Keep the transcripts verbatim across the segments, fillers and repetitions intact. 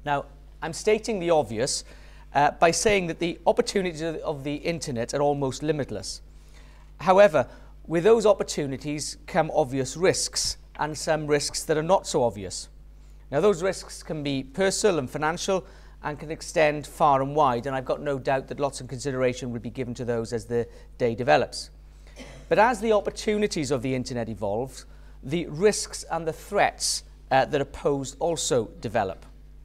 Now, I'm stating the obvious uh, by saying that the opportunities of, of the internet are almost limitless. However, with those opportunities come obvious risks, and some risks that are not so obvious. Now, those risks can be personal and financial and can extend far and wide, and I've got no doubt that lots of consideration will be given to those as the day develops. But as the opportunities of the internet evolve, the risks and the threats uh, that are posed also develop.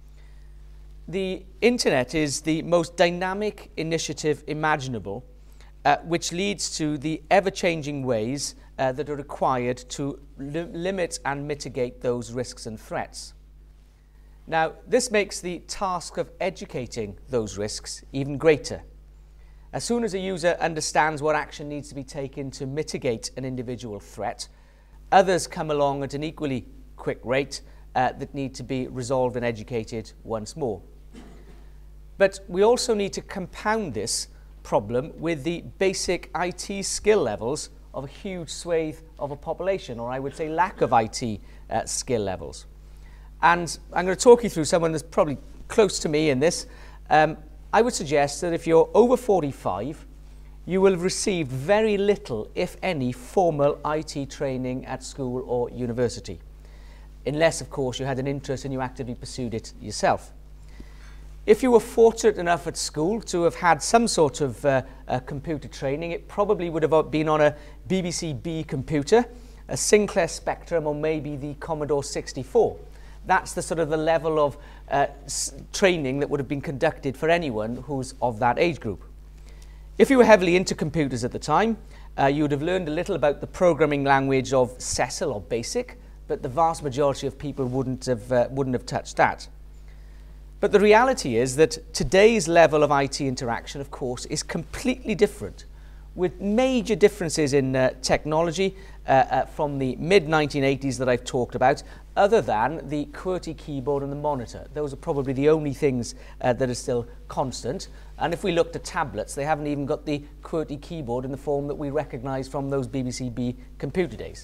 The internet is the most dynamic initiative imaginable, uh, which leads to the ever-changing ways uh, that are required to li limit and mitigate those risks and threats. Now, this makes the task of educating those risks even greater. As soon as a user understands what action needs to be taken to mitigate an individual threat, others come along at an equally quick rate uh, that need to be resolved and educated once more. But we also need to compound this problem with the basic I T skill levels of a huge swathe of a population, or I would say lack of I T uh, skill levels. And I'm going to talk you through someone that's probably close to me in this. Um, I would suggest that if you're over forty-five, you will have received very little, if any, formal I T training at school or university. Unless, of course, you had an interest and you actively pursued it yourself. If you were fortunate enough at school to have had some sort of uh, uh, computer training, it probably would have been on a B B C B computer, a Sinclair Spectrum, or maybe the Commodore sixty-four. That's the sort of the level of uh, training that would have been conducted for anyone who's of that age group. If you were heavily into computers at the time, uh, you would have learned a little about the programming language of Cecil or BASIC, but the vast majority of people wouldn't have, uh, wouldn't have touched that. But the reality is that today's level of I T interaction, of course, is completely different, with major differences in uh, technology uh, uh, from the mid nineteen eighties that I've talked about, other than the QWERTY keyboard and the monitor. Those are probably the only things uh, that are still constant. And if we looked at tablets, they haven't even got the QWERTY keyboard in the form that we recognise from those B B C B computer days.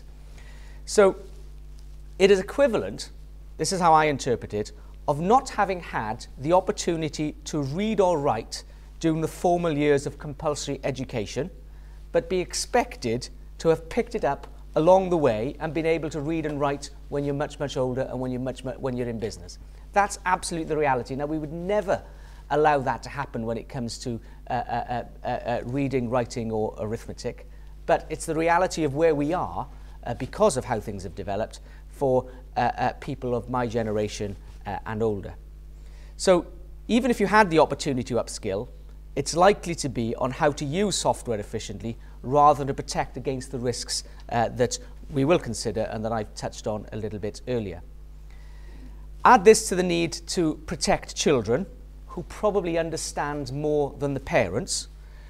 So it is equivalent, this is how I interpret it, of not having had the opportunity to read or write during the formal years of compulsory education, but be expected to have picked it up along the way and been able to read and write when you're much, much older and when you're, much, when you're in business. That's absolutely the reality. Now, we would never allow that to happen when it comes to uh, uh, uh, uh, reading, writing, or arithmetic, but it's the reality of where we are uh, because of how things have developed for uh, uh, people of my generation uh, and older. So even if you had the opportunity to upskill, it's likely to be on how to use software efficiently rather than to protect against the risks uh, that we will consider and that I've touched on a little bit earlier. Add this to the need to protect children, who probably understand more than the parents,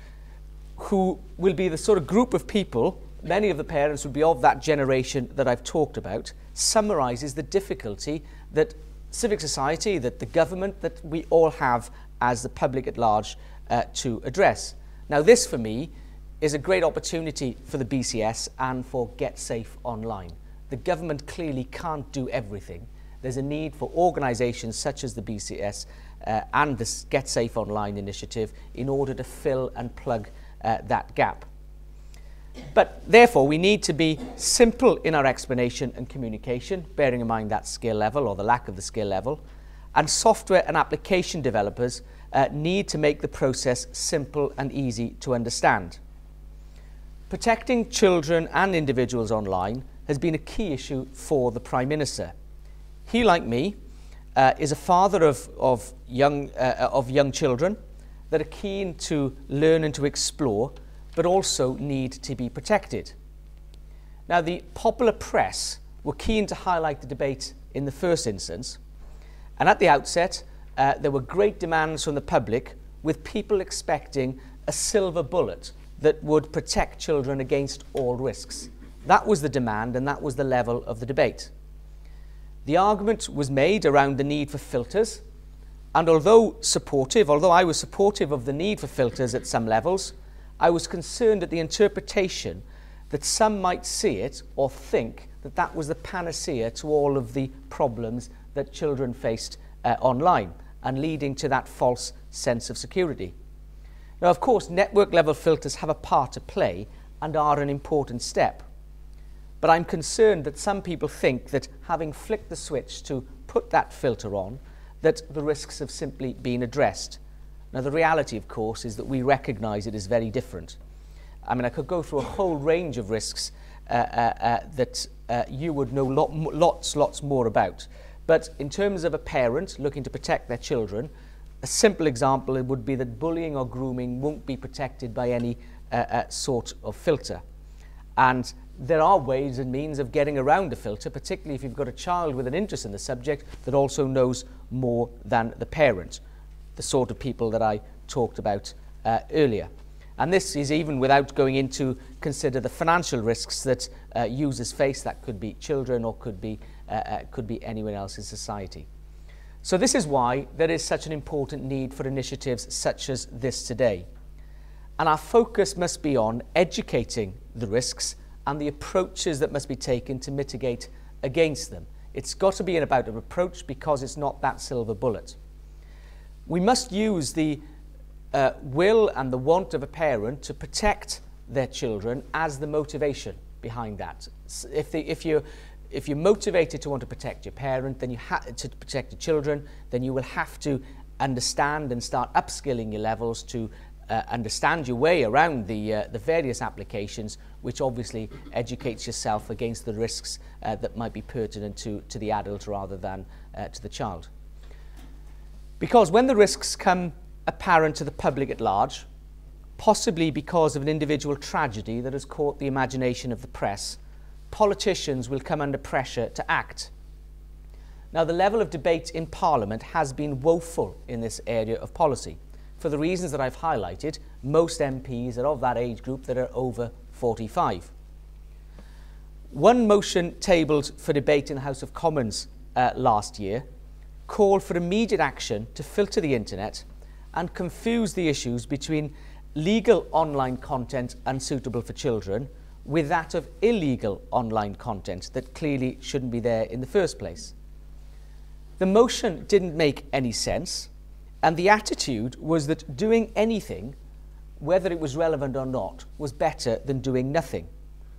who will be the sort of group of people, many of the parents would be of that generation that I've talked about, summarises the difficulty that civic society, that the government, that we all have as the public at large uh, to address. Now, this for me is a great opportunity for the B C S and for Get Safe Online. The government clearly can't do everything. There's a need for organisations such as the B C S uh, and this Get Safe Online initiative in order to fill and plug uh, that gap. But therefore, we need to be simple in our explanation and communication, bearing in mind that skill level or the lack of the skill level. And software and application developers uh, need to make the process simple and easy to understand. Protecting children and individuals online has been a key issue for the Prime Minister. He, like me, uh, is a father of, of, young, uh, of young children that are keen to learn and to explore, but also need to be protected. Now, the popular press were keen to highlight the debate in the first instance, and at the outset, uh, there were great demands from the public, with people expecting a silver bullet that would protect children against all risks. That was the demand, and that was the level of the debate. The argument was made around the need for filters, and although supportive, although I was supportive of the need for filters at some levels, I was concerned at the interpretation that some might see it or think that that was the panacea to all of the problems that children faced uh, online and leading to that false sense of security. Now, of course, network level filters have a part to play and are an important step. But I'm concerned that some people think that having flicked the switch to put that filter on, that the risks have simply been addressed. Now, the reality, of course, is that we recognise it is very different. I mean, I could go through a whole range of risks uh, uh, uh, that uh, you would know lot, lots, lots more about. But in terms of a parent looking to protect their children, a simple example would be that bullying or grooming won't be protected by any uh, uh, sort of filter. And there are ways and means of getting around the filter, particularly if you've got a child with an interest in the subject that also knows more than the parent, the sort of people that I talked about uh, earlier. And this is even without going into consider the financial risks that uh, users face. That could be children or could be, uh, uh, could be anyone else in society. So this is why there is such an important need for initiatives such as this today. And our focus must be on educating the risks and the approaches that must be taken to mitigate against them. It's got to be about an approach because it's not that silver bullet. We must use the uh, will and the want of a parent to protect their children as the motivation behind that. If, they, if, you're, if you're motivated to want to protect your parent, then you have to protect your children, then you will have to understand and start upskilling your levels to Uh, understand your way around the, uh, the various applications, which obviously educates yourself against the risks uh, that might be pertinent to, to the adult rather than uh, to the child. Because when the risks come apparent to the public at large, possibly because of an individual tragedy that has caught the imagination of the press, politicians will come under pressure to act. Now, the level of debate in Parliament has been woeful in this area of policy. For the reasons that I've highlighted, most M Ps are of that age group that are over forty-five. One motion tabled for debate in the House of Commons uh, last year called for immediate action to filter the internet and confuse the issues between legal online content unsuitable for children with that of illegal online content that clearly shouldn't be there in the first place. The motion didn't make any sense. And the attitude was that doing anything, whether it was relevant or not, was better than doing nothing.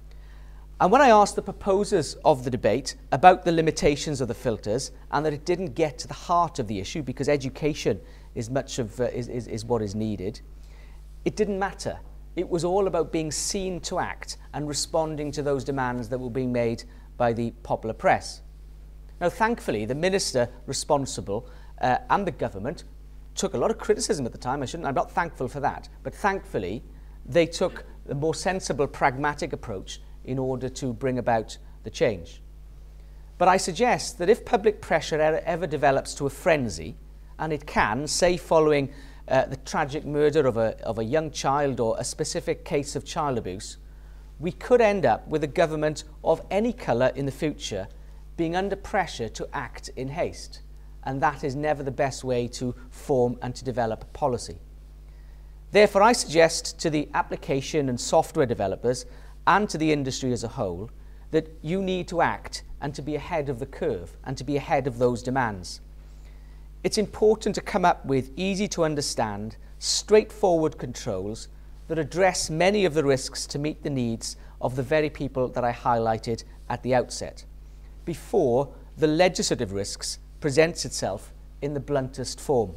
And when I asked the proposers of the debate about the limitations of the filters and that it didn't get to the heart of the issue because education is much of uh, is, is, is what is needed, it didn't matter. It was all about being seen to act and responding to those demands that were being made by the popular press. Now, thankfully, the minister responsible uh, and the government took a lot of criticism at the time. I shouldn't, I'm not thankful for that, but thankfully they took a more sensible, pragmatic approach in order to bring about the change. But I suggest that if public pressure ever, ever develops to a frenzy, and it can, say following uh, the tragic murder of a, of a young child or a specific case of child abuse, we could end up with a government of any colour in the future being under pressure to act in haste. And that is never the best way to form and to develop policy. Therefore, I suggest to the application and software developers and to the industry as a whole that you need to act and to be ahead of the curve and to be ahead of those demands. It's important to come up with easy to understand, straightforward controls that address many of the risks to meet the needs of the very people that I highlighted at the outset, before the legislative risks presents itself in the bluntest form.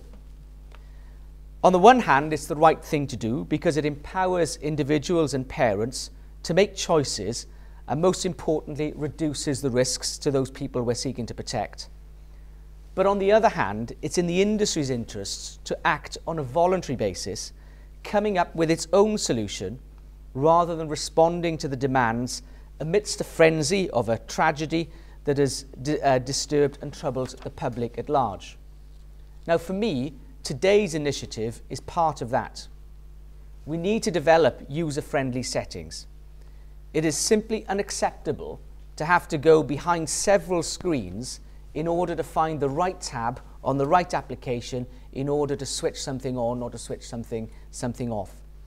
On the one hand, it's the right thing to do because it empowers individuals and parents to make choices and, most importantly, reduces the risks to those people we're seeking to protect. But on the other hand, it's in the industry's interests to act on a voluntary basis, coming up with its own solution rather than responding to the demands amidst a frenzy of a tragedy that has uh, disturbed and troubled the public at large. Now, for me, today's initiative is part of that. We need to develop user-friendly settings. It is simply unacceptable to have to go behind several screens in order to find the right tab on the right application in order to switch something on or to switch something, something off.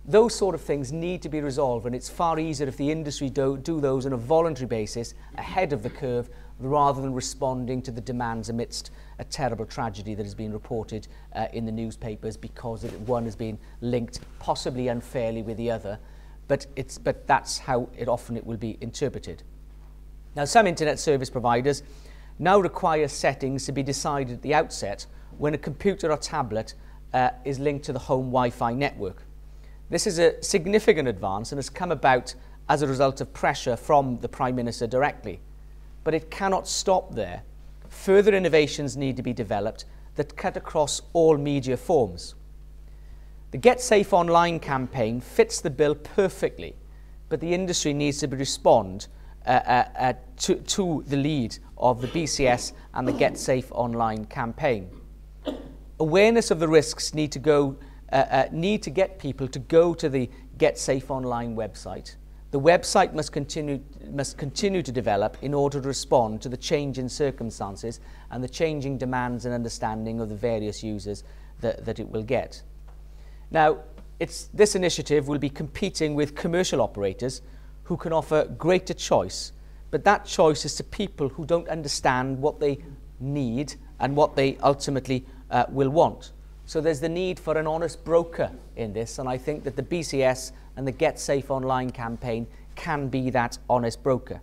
Those sort of things need to be resolved, and it's far easier if the industry do, do those on a voluntary basis ahead of the curve rather than responding to the demands amidst a terrible tragedy that has been reported uh, in the newspapers because it, one has been linked possibly unfairly with the other, but, it's, but that's how it often it will be interpreted. Now, some internet service providers now require settings to be decided at the outset when a computer or tablet uh, is linked to the home Wi-Fi network. This is a significant advance and has come about as a result of pressure from the Prime Minister directly. But it cannot stop there. Further innovations need to be developed that cut across all media forms. The Get Safe Online campaign fits the bill perfectly, but the industry needs to respond uh, uh, uh, to, to the lead of the B C S and the Get Safe Online campaign. Awareness of the risks need to go Uh, uh, need to get people to go to the Get Safe Online website. The website must continue, must continue to develop in order to respond to the change in circumstances and the changing demands and understanding of the various users that, that it will get. Now, it's, this initiative will be competing with commercial operators who can offer greater choice, but that choice is to people who don't understand what they need and what they ultimately uh, will want. So there's the need for an honest broker in this, and I think that the B C S and the Get Safe Online campaign can be that honest broker.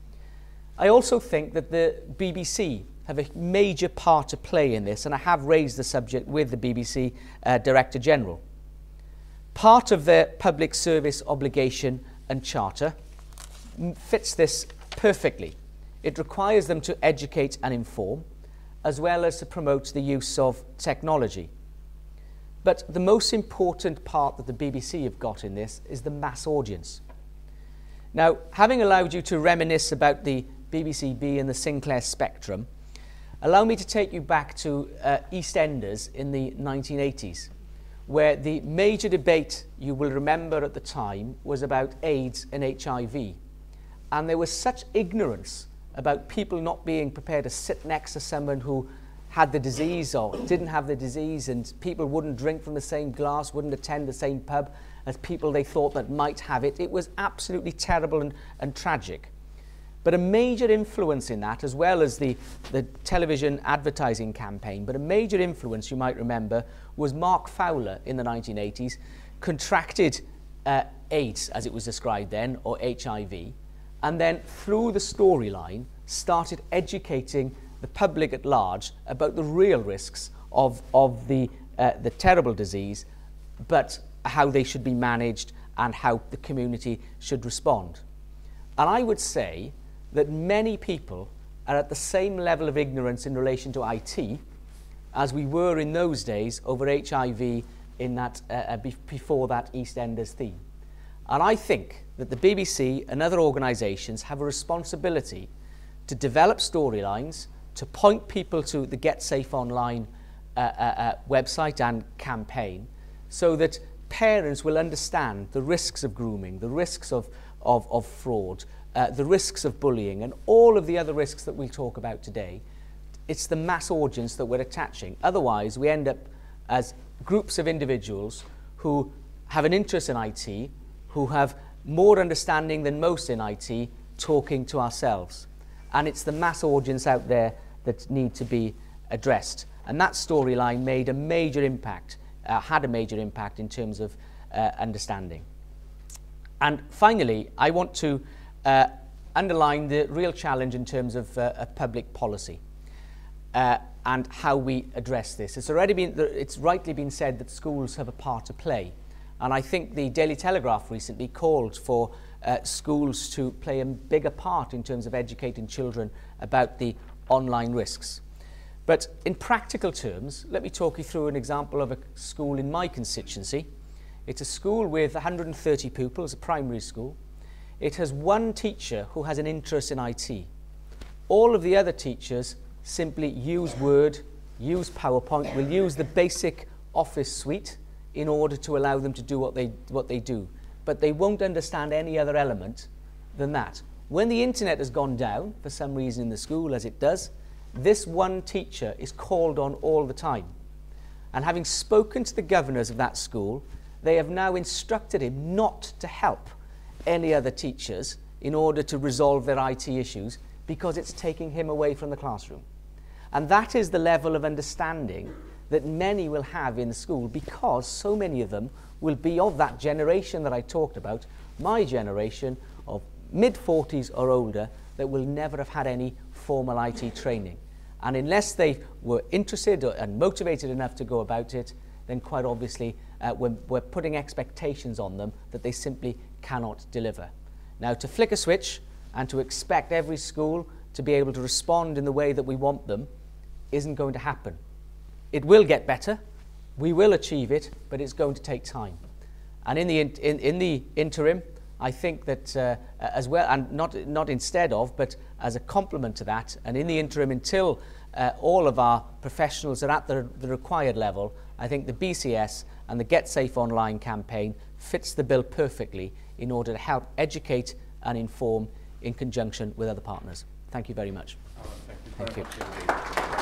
I also think that the B B C have a major part to play in this, and I have raised the subject with the B B C uh, Director General. Part of their public service obligation and charter fits this perfectly. It requires them to educate and inform, as well as to promote the use of technology. But the most important part that the B B C have got in this is the mass audience. Now, having allowed you to reminisce about the B B C B and the Sinclair Spectrum, allow me to take you back to uh, EastEnders in the nineteen eighties, where the major debate, you will remember at the time, was about AIDS and H I V. And there was such ignorance about people not being prepared to sit next to someone who had the disease or didn't have the disease, and people wouldn't drink from the same glass, wouldn't attend the same pub as people they thought that might have it. It was absolutely terrible and, and tragic. But a major influence in that, as well as the, the television advertising campaign, but a major influence, you might remember, was Mark Fowler in the nineteen eighties, contracted uh, AIDS, as it was described then, or H I V, and then through the storyline started educating the public at large about the real risks of, of the, uh, the terrible disease, but how they should be managed and how the community should respond. And I would say that many people are at the same level of ignorance in relation to I T as we were in those days over H I V in that, uh, be before that EastEnders theme. And I think that the B B C and other organisations have a responsibility to develop storylines, to point people to the Get Safe Online uh, uh, uh, website and campaign, so that parents will understand the risks of grooming, the risks of, of, of fraud, uh, the risks of bullying, and all of the other risks that we'll talk about today. It's the mass audience that we're attaching. Otherwise, we end up as groups of individuals who have an interest in I T, who have more understanding than most in I T, talking to ourselves. And it's the mass audience out there that need to be addressed. And that storyline made a major impact, uh, had a major impact in terms of uh, understanding. And finally, I want to uh, underline the real challenge in terms of, uh, of public policy uh, and how we address this. It's already been, it's rightly been said that schools have a part to play. And I think the Daily Telegraph recently called for uh, schools to play a bigger part in terms of educating children about the online risks. But in practical terms, let me talk you through an example of a school in my constituency. It's a school with one hundred and thirty pupils, a primary school. It has one teacher who has an interest in I T. All of the other teachers simply use Word, use PowerPoint, will use the basic Office suite in order to allow them to do what they, what they do. But they won't understand any other element than that. When the internet has gone down, for some reason in the school, as it does, this one teacher is called on all the time. And having spoken to the governors of that school, they have now instructed him not to help any other teachers in order to resolve their I T issues because it's taking him away from the classroom. And that is the level of understanding that many will have in the school, because so many of them will be of that generation that I talked about, my generation of mid forties or older, that will never have had any formal I T training. And unless they were interested or, and motivated enough to go about it, then quite obviously uh, we're, we're putting expectations on them that they simply cannot deliver. Now, to flick a switch and to expect every school to be able to respond in the way that we want them isn't going to happen. It will get better, we will achieve it, but it's going to take time. And in the, in, in, in the interim, I think that uh, as well, and not, not instead of, but as a complement to that, and in the interim until uh, all of our professionals are at the, the required level, I think the B C S and the Get Safe Online campaign fits the bill perfectly in order to help educate and inform in conjunction with other partners. Thank you very much. Alan, thank you very thank much you. indeed.